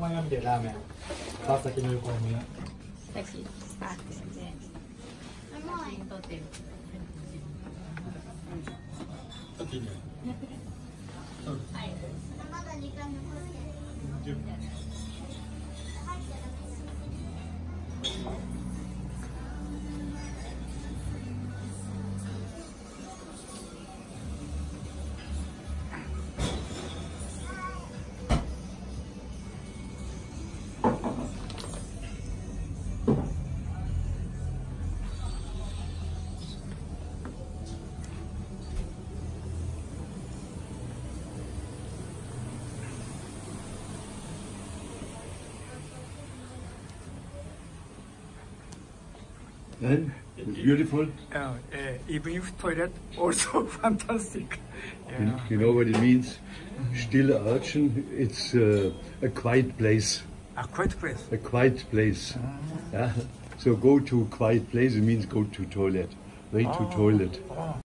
が見てラーメン。川崎の横のね。 タクシー。あ、全然。撮ってる。 撮っていいね。 はい。 まだ時間残ってる。 And beautiful. Evening toilet also fantastic. Yeah. You know what it means? Stille Örtchen. It's a quiet place. A quiet place. A quiet place. Yeah. So go to quiet place. It means go to toilet. Way to toilet.